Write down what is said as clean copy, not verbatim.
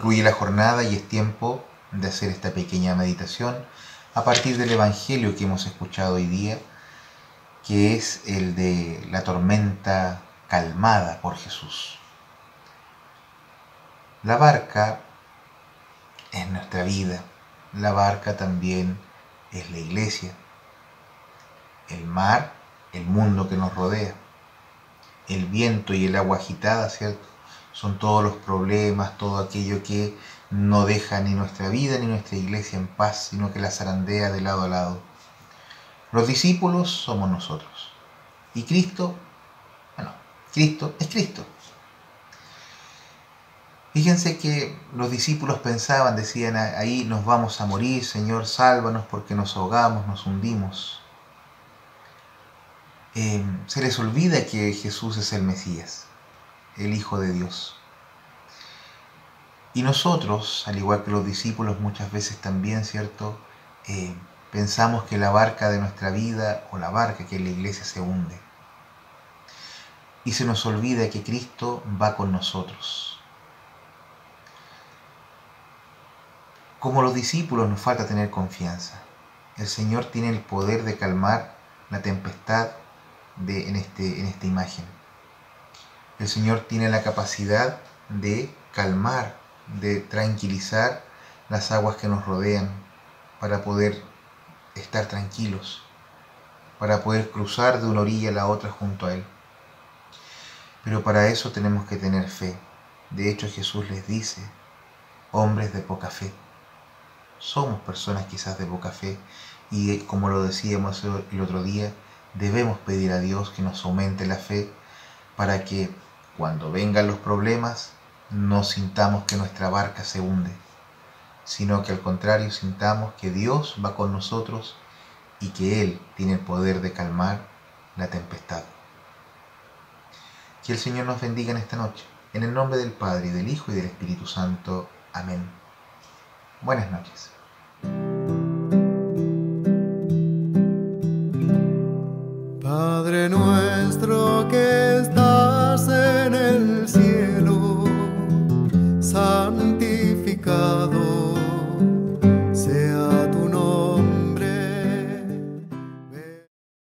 Concluye la jornada y es tiempo de hacer esta pequeña meditación a partir del Evangelio que hemos escuchado hoy día, que es el de la tormenta calmada por Jesús. La barca es nuestra vida, la barca también es la iglesia, el mar, el mundo que nos rodea, el viento y el agua agitada, ¿cierto? Son todos los problemas, todo aquello que no deja ni nuestra vida ni nuestra iglesia en paz, sino que la zarandea de lado a lado. Los discípulos somos nosotros. Y Cristo, Cristo es Cristo. Fíjense que los discípulos pensaban, decían, ahí nos vamos a morir, Señor, sálvanos porque nos ahogamos, nos hundimos. Se les olvida que Jesús es el Mesías, el Hijo de Dios. Y nosotros, al igual que los discípulos, muchas veces también, ¿cierto? Pensamos que la barca de nuestra vida o la barca que es la iglesia se hunde. Y se nos olvida que Cristo va con nosotros. Como los discípulos nos falta tener confianza. El Señor tiene el poder de calmar la tempestad en esta imagen. El Señor tiene la capacidad de calmar, de tranquilizar las aguas que nos rodean para poder estar tranquilos, para poder cruzar de una orilla a la otra junto a Él. Pero para eso tenemos que tener fe. De hecho, Jesús les dice, hombres de poca fe. Somos personas quizás de poca fe y como lo decíamos el otro día, debemos pedir a Dios que nos aumente la fe para que cuando vengan los problemas no sintamos que nuestra barca se hunde, sino que al contrario sintamos que Dios va con nosotros y que Él tiene el poder de calmar la tempestad. Que el Señor nos bendiga en esta noche. En el nombre del Padre, y del Hijo, y del Espíritu Santo. Amén. Buenas noches.